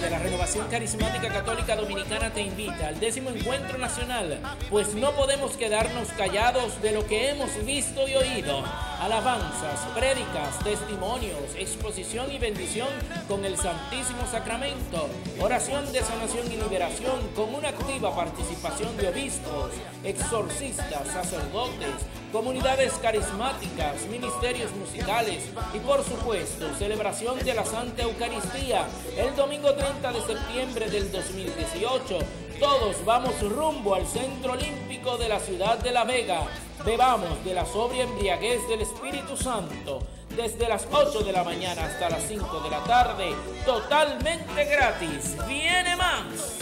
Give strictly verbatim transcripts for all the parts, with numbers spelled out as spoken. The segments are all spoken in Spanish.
de la Renovación Carismática Católica Dominicana te invita al décimo encuentro nacional, pues no podemos quedarnos callados de lo que hemos visto y oído. Alabanzas, prédicas, testimonios, exposición y bendición con el Santísimo Sacramento, oración de sanación y liberación con una activa participación de obispos, exorcistas, sacerdotes, comunidades carismáticas, ministerios musicales y por supuesto celebración de la Santa Eucaristía el domingo treinta de septiembre del dos mil dieciocho. Todos vamos rumbo al Centro Olímpico de la ciudad de La Vega. Bebamos de la sobria embriaguez del Espíritu Santo desde las ocho de la mañana hasta las cinco de la tarde, totalmente gratis. ¡Viene más!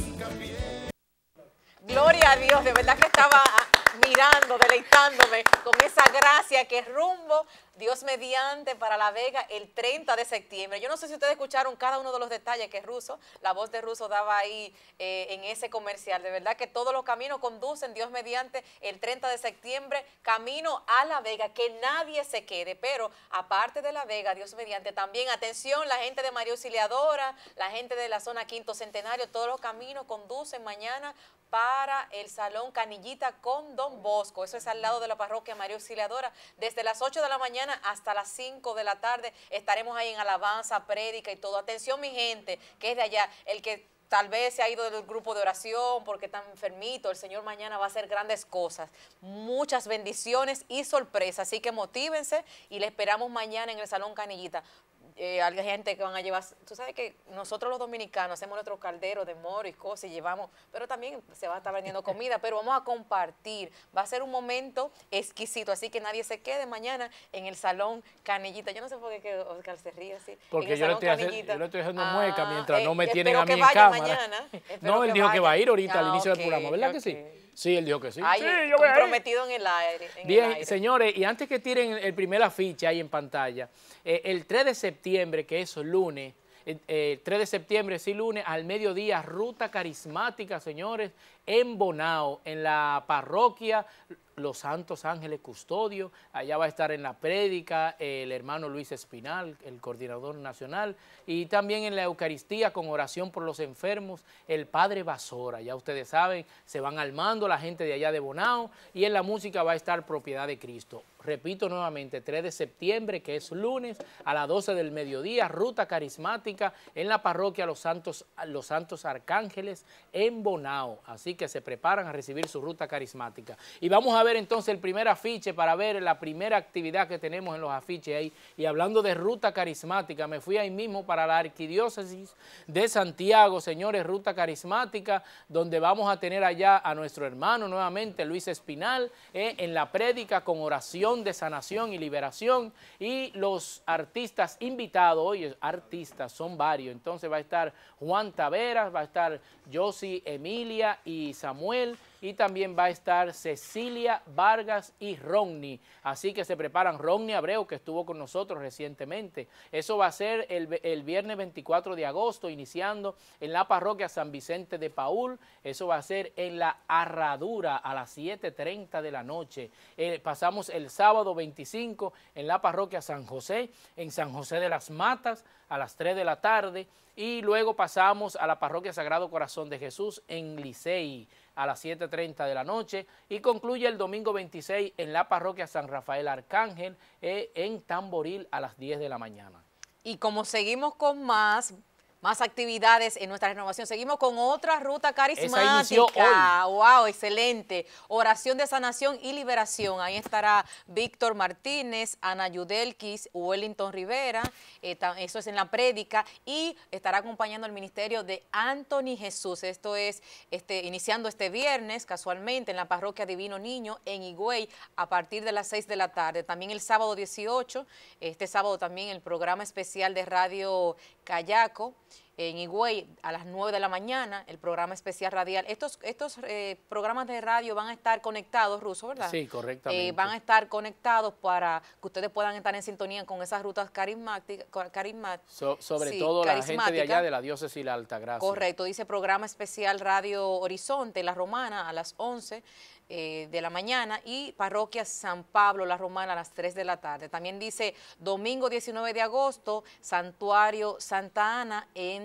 Gloria a Dios, de verdad que estaba mirando, deleitándome con esa gracia que rumbo, Dios mediante, para La Vega el treinta de septiembre. Yo no sé si ustedes escucharon cada uno de los detalles que Russo, la voz de Russo daba ahí eh, en ese comercial. De verdad que todos los caminos conducen, Dios mediante, el treinta de septiembre, camino a La Vega, que nadie se quede. Pero aparte de La Vega, Dios mediante, también, atención, la gente de María Auxiliadora, la gente de la zona Quinto Centenario, todos los caminos conducen mañana para el Salón Canillita con Don Bosco. Eso es al lado de la parroquia María Auxiliadora. Desde las ocho de la mañana hasta las cinco de la tarde estaremos ahí en alabanza, prédica y todo. Atención, mi gente, que es de allá, el que tal vez se ha ido del grupo de oración porque está enfermito, el Señor mañana va a hacer grandes cosas, muchas bendiciones y sorpresas. Así que motívense y le esperamos mañana en el Salón Canillita. Eh, hay gente que van a llevar, tú sabes que nosotros los dominicanos hacemos nuestro caldero de moro y cosas y llevamos, pero también se va a estar vendiendo comida, pero vamos a compartir, va a ser un momento exquisito, así que nadie se quede mañana en el Salón Canillita. Yo no sé por qué que Oscar se ríe así. Porque yo le, estoy haciendo, yo le estoy haciendo ah, mueca mientras eh, no me tienen a mí en cámara. Mañana, no, él que dijo vaya. que va a ir ahorita ah, al inicio okay, del programa, ¿verdad okay. que sí? Sí, él dijo que sí. Ay, sí, yo voy a ir. Comprometido en el aire. En Bien, el aire. Señores, y antes que tiren el primer afiche ahí en pantalla, eh, el tres de septiembre, que es lunes, eh, eh, tres de septiembre, sí, lunes, al mediodía, ruta carismática, señores, en Bonao, en la parroquia Los Santos Ángeles Custodio. Allá va a estar en la prédica el hermano Luis Espinal, el coordinador nacional, y también en la Eucaristía con oración por los enfermos, el Padre Basora. Ya ustedes saben, se van armando la gente de allá de Bonao, y en la música va a estar Propiedad de Cristo. Repito nuevamente, tres de septiembre, que es lunes, a las doce del mediodía, ruta carismática en la parroquia Los Santos, Los Santos Arcángeles en Bonao. Así que se preparan a recibir su ruta carismática. Y vamos a ver entonces el primer afiche para ver la primera actividad que tenemos en los afiches ahí. Y hablando de ruta carismática, me fui ahí mismo para la Arquidiócesis de Santiago, señores, ruta carismática, donde vamos a tener allá a nuestro hermano nuevamente, Luis Espinal, eh, en la prédica con oración de sanación y liberación, y los artistas invitados, oye, artistas son varios, entonces va a estar Juan Taveras, va a estar Josie Emilia y Samuel, y también va a estar Cecilia Vargas y Ronnie. Así que se preparan. Ronnie Abreu, que estuvo con nosotros recientemente. Eso va a ser el, el viernes veinticuatro de agosto, iniciando en la parroquia San Vicente de Paúl. Eso va a ser en la Herradura a las siete treinta de la noche. Eh, pasamos el sábado veinticinco en la parroquia San José, en San José de las Matas, a las tres de la tarde. Y luego pasamos a la parroquia Sagrado Corazón de Jesús en Licey a las siete treinta de la noche, y concluye el domingo veintiséis en la parroquia San Rafael Arcángel eh, en Tamboril a las diez de la mañana. Y como seguimos con más, más actividades en nuestra renovación, seguimos con otra ruta carismática. Esa inició hoy. Wow, excelente. Oración de sanación y liberación. Ahí estará Víctor Martínez, Ana Yudelquis, Wellington Rivera, eh, eso es en la prédica, y estará acompañando el ministerio de Anthony Jesús. Esto es este, iniciando este viernes, casualmente, en la parroquia Divino Niño, en Higüey, a partir de las seis de la tarde. También el sábado dieciocho, este sábado también el programa especial de Radio Cayaco, en Higüey a las nueve de la mañana, el programa especial radial. Estos, estos eh, programas de radio van a estar conectados, Russo, ¿verdad? Sí, correctamente. Eh, van a estar conectados para que ustedes puedan estar en sintonía con esas rutas carismáticas. Carismat so, sobre sí, todo la gente de allá de la diócesis y la Altagracia. Correcto, dice programa especial Radio Horizonte, La Romana, a las once eh, de la mañana, y parroquia San Pablo, La Romana, a las tres de la tarde. También dice domingo diecinueve de agosto, Santuario Santa Ana en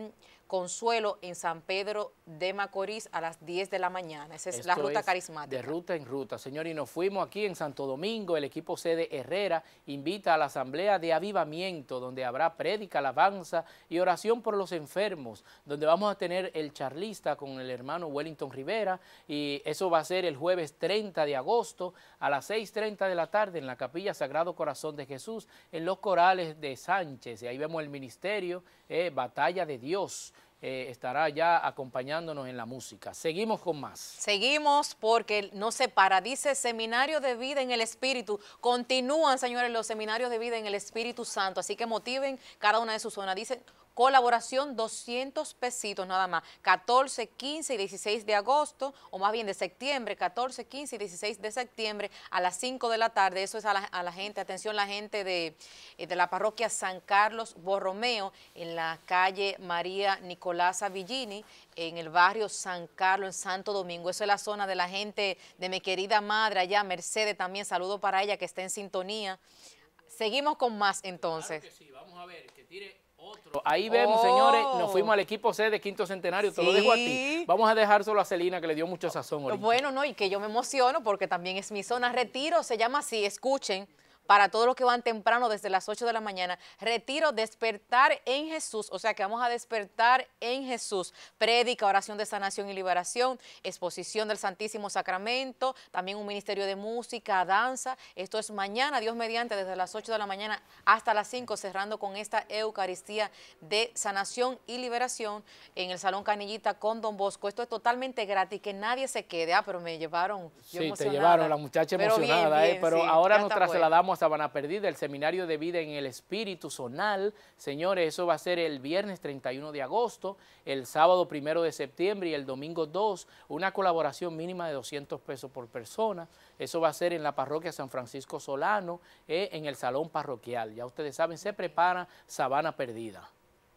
Consuelo en San Pedro de Macorís a las diez de la mañana. Esa es Esto la ruta es carismática. De ruta en ruta, señor. Y nos fuimos aquí en Santo Domingo. El equipo sede Herrera invita a la asamblea de avivamiento, donde habrá prédica, alabanza y oración por los enfermos, donde vamos a tener el charlista con el hermano Wellington Rivera, y eso va a ser el jueves treinta de agosto a las seis treinta de la tarde en la Capilla Sagrado Corazón de Jesús, en los corales de Sánchez. Y ahí vemos el ministerio eh, Batalla de Dios. Eh, estará ya acompañándonos en la música. Seguimos con más. Seguimos porque no se para, dice Seminario de Vida en el Espíritu. Continúan, señores, los seminarios de vida en el Espíritu Santo, así que motiven cada una de sus zonas. Dicen colaboración, doscientos pesitos nada más, catorce, quince y dieciséis de agosto, o más bien de septiembre, catorce, quince y dieciséis de septiembre a las cinco de la tarde. Eso es a la, a la gente, atención, la gente de, de la parroquia San Carlos Borromeo, en la calle María Nicolasa Villini, en el barrio San Carlos, en Santo Domingo. Eso es la zona de la gente de mi querida madre allá, Mercedes, también saludo para ella que está en sintonía. Seguimos con más entonces. Claro que sí, vamos a ver, que tire otro. Ahí vemos, oh. señores, nos fuimos al equipo C de Quinto Centenario, te sí. lo dejo a ti. Vamos a dejar solo a Celina, que le dio mucho sazón ahorita. Bueno, no, y que yo me emociono porque también es mi zona. Retiro, se llama así, escuchen. Para todos los que van temprano desde las ocho de la mañana, retiro, despertar en Jesús, o sea que vamos a despertar en Jesús, prédica, oración de sanación y liberación, exposición del Santísimo Sacramento, también un ministerio de música, danza. Esto es mañana, Dios mediante, desde las ocho de la mañana hasta las cinco, cerrando con esta Eucaristía de sanación y liberación en el Salón Canillita con Don Bosco. Esto es totalmente gratis, que nadie se quede. Ah, pero me llevaron, yo Sí, emocionada. te llevaron, la muchacha emocionada, pero, bien, bien, eh, pero sí, ahora nos trasladamos Sabana Perdida, el Seminario de Vida en el Espíritu Zonal. Señores, eso va a ser el viernes treinta y uno de agosto, el sábado primero de septiembre y el domingo dos, una colaboración mínima de doscientos pesos por persona. Eso va a ser en la parroquia San Francisco Solano, eh, en el salón parroquial. Ya ustedes saben, se prepara Sabana Perdida.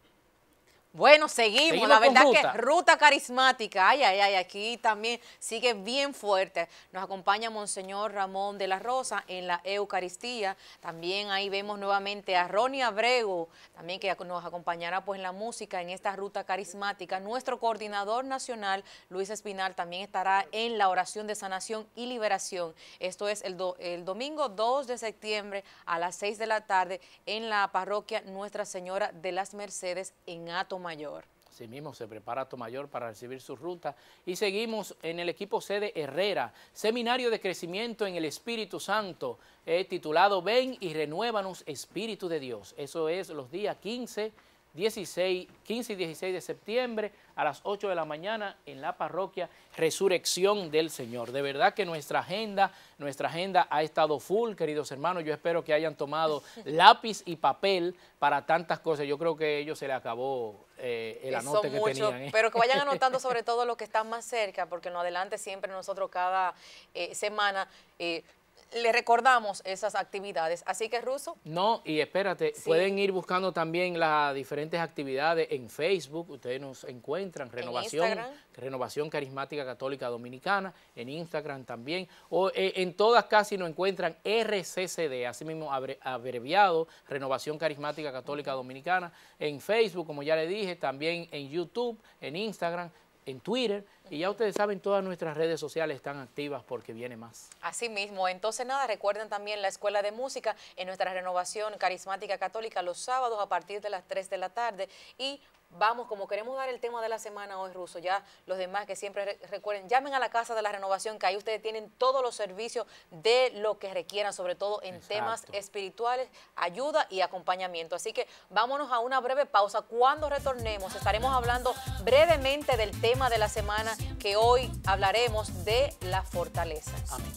Bueno, seguimos, seguimos la verdad ruta. que ruta carismática, ay, ay, ay, aquí también sigue bien fuerte. Nos acompaña Monseñor Ramón de la Rosa en la Eucaristía. También ahí vemos nuevamente a Ronnie Abreu, también que nos acompañará pues en la música en esta ruta carismática. Nuestro coordinador nacional, Luis Espinal, también estará en la oración de sanación y liberación. Esto es el, do, el domingo dos de septiembre a las seis de la tarde en la parroquia Nuestra Señora de las Mercedes en Ato Mayor. Así mismo se prepara Atomayor para recibir su ruta. Y seguimos en el equipo sede Herrera, Seminario de Crecimiento en el Espíritu Santo, eh, titulado Ven y Renuévanos, Espíritu de Dios. Eso es los días quince, dieciséis, quince y dieciséis de septiembre a las ocho de la mañana en la parroquia Resurrección del Señor. De verdad que nuestra agenda, nuestra agenda ha estado full, queridos hermanos. Yo espero que hayan tomado lápiz y papel para tantas cosas. Yo creo que a ellos se les acabó eh, el anote que mucho, tenían. ¿eh? Pero que vayan anotando sobre todo lo que está más cerca, porque en lo adelante siempre nosotros cada eh, semana eh, le recordamos esas actividades. Así que, Russo. No, y espérate, sí. pueden ir buscando también las diferentes actividades en Facebook. Ustedes nos encuentran, Renovación, Renovación Carismática Católica Dominicana, en Instagram también. O eh, en todas casi nos encuentran R C C D, así mismo abreviado, Renovación Carismática Católica Dominicana. En Facebook, como ya le dije, también en YouTube, en Instagram, en Twitter, y ya ustedes saben, todas nuestras redes sociales están activas porque viene más. Así mismo, entonces nada, recuerden también la Escuela de Música en nuestra Renovación Carismática Católica los sábados a partir de las tres de la tarde. Y vamos, como queremos dar el tema de la semana hoy, Russo, ya los demás que siempre re recuerden, llamen a la Casa de la Renovación, que ahí ustedes tienen todos los servicios de lo que requieran, sobre todo en Exacto. temas espirituales, ayuda y acompañamiento. Así que vámonos a una breve pausa. Cuando retornemos estaremos hablando brevemente del tema de la semana, que hoy hablaremos de la fortaleza. Amén.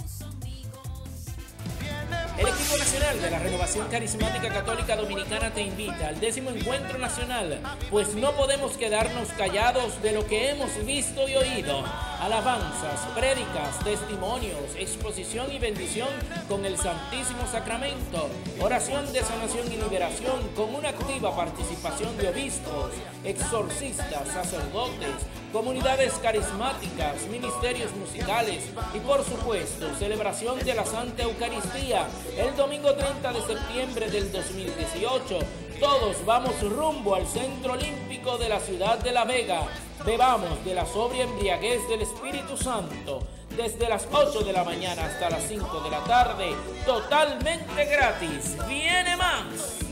El equipo nacional de la Renovación Carismática Católica Dominicana te invita al décimo encuentro nacional, pues no podemos quedarnos callados de lo que hemos visto y oído. Alabanzas, prédicas, testimonios, exposición y bendición con el Santísimo Sacramento, oración de sanación y liberación con una activa participación de obispos, exorcistas, sacerdotes, comunidades carismáticas, ministerios musicales y por supuesto celebración de la Santa Eucaristía el domingo treinta de septiembre del dos mil dieciocho. Todos vamos rumbo al Centro Olímpico de la ciudad de La Vega. Bebamos de la sobria embriaguez del Espíritu Santo desde las ocho de la mañana hasta las cinco de la tarde, totalmente gratis. ¡Viene más!